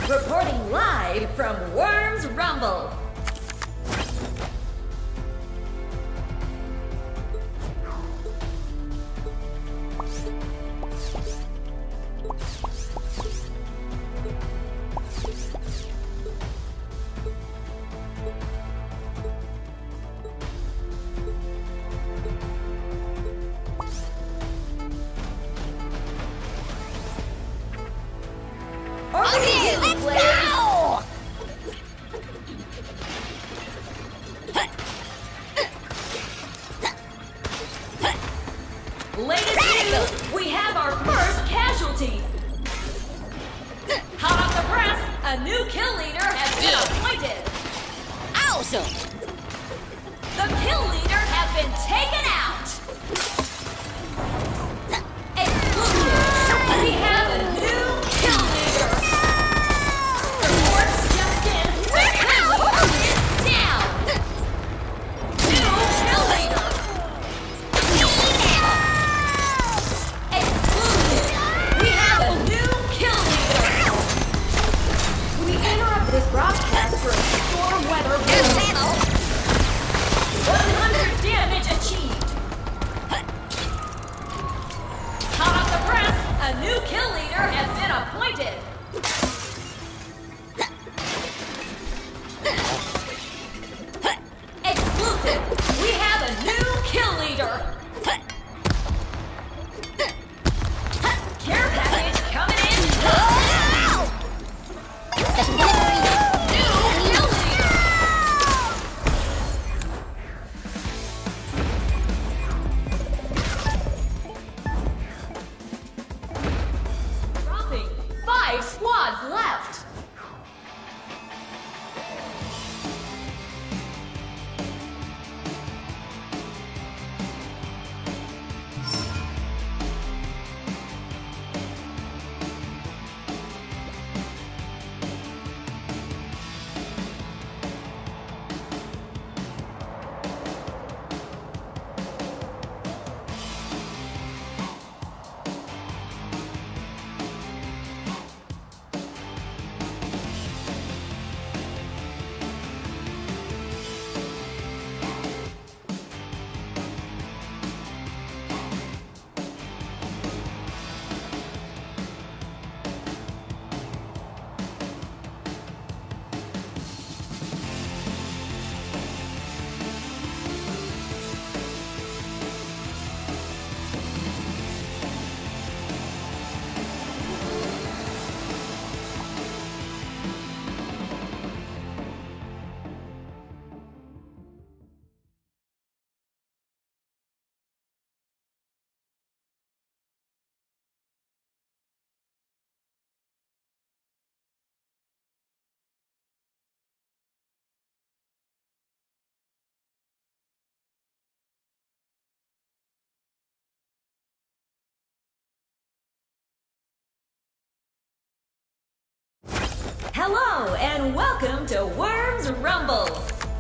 Reporting live from Worms Rumble. Okay, let's go! Latest news, we have our first casualty. Hot off the press, a new kill leader has been appointed. Awesome! The kill leader has been taken out. Exclusive, we have a new kill leader. Reports just in, the kill leader is down. New kill leader. Exclusive, we have a new kill leader. We interrupt this broadcast for a storm weather warning. 100 damage achieved. Hot off the press, a new kill leader has been appointed. Exclusive, we have a new kill leader. Care package coming in. New kill leader. Dropping. 5 squads left. Hello and welcome to Worms Rumble.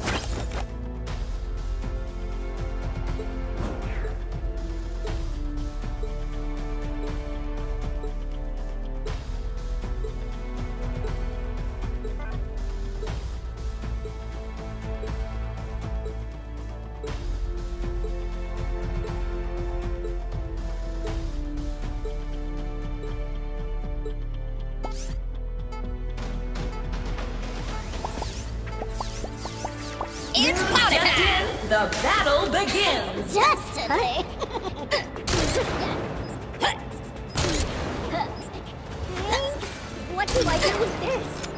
It's party time! The battle begins. Just a thing. What do I do with this?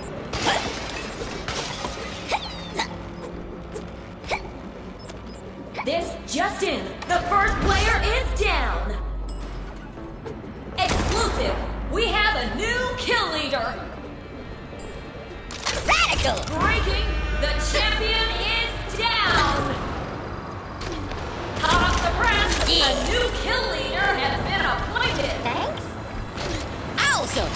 This just in, the first player is down. Exclusive, we have a new kill leader. Radical! Breaking, the champion is down. Hot off the press, a new kill leader has been appointed. Thanks? Awesome!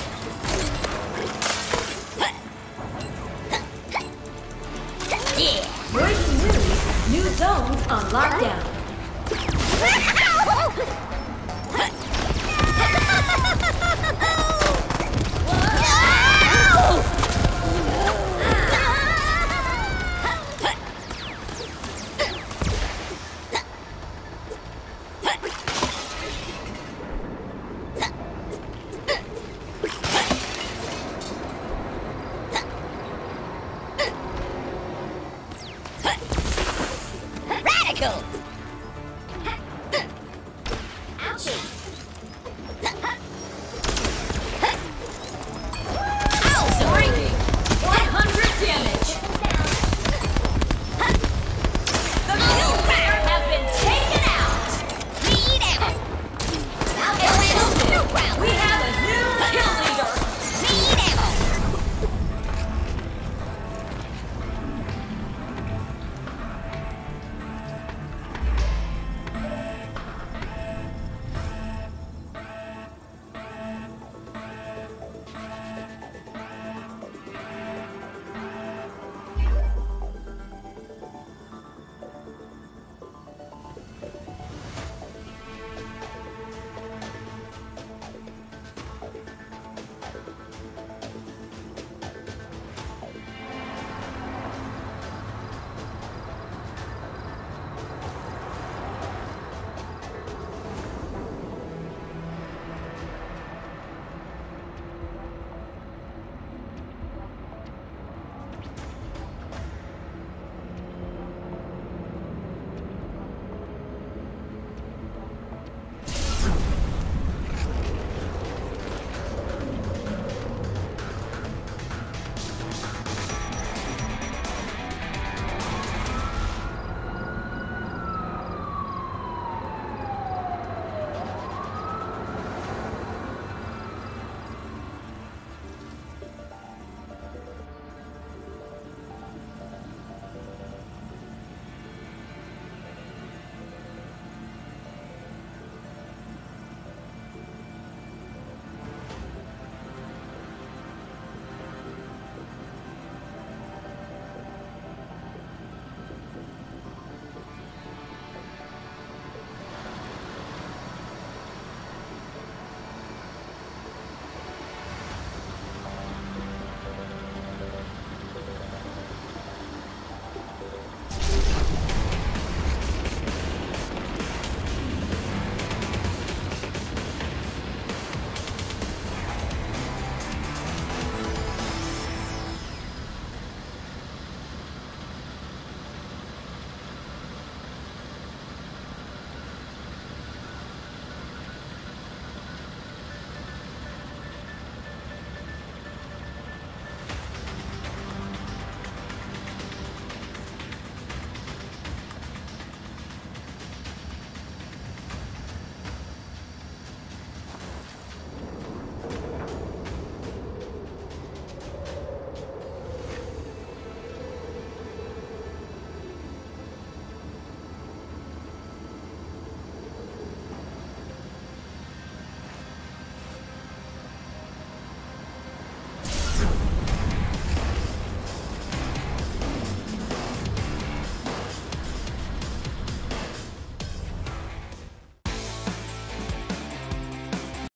Yeah! Breaking news, new zones on lockdown. Go.